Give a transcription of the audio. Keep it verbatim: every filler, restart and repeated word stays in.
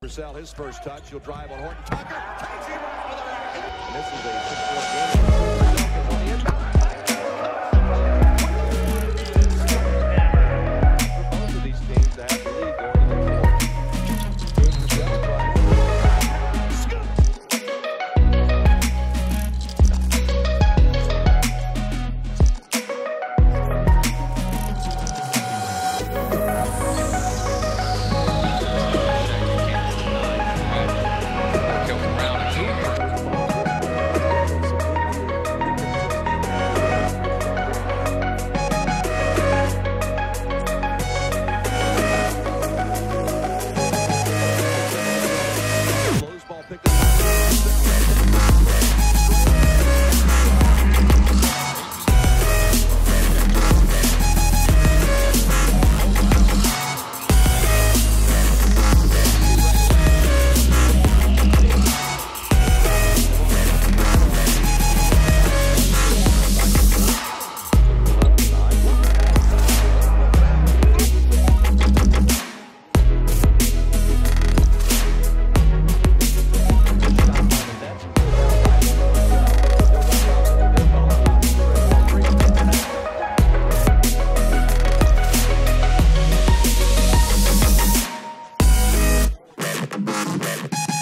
Purcell, his first touch. He'll drive on Horton Tucker. Takes him right to the rack. And this is a six-point game. On the inbound. For both of these teams to have the lead going to the fourth. Purcell drives. We'll be right back.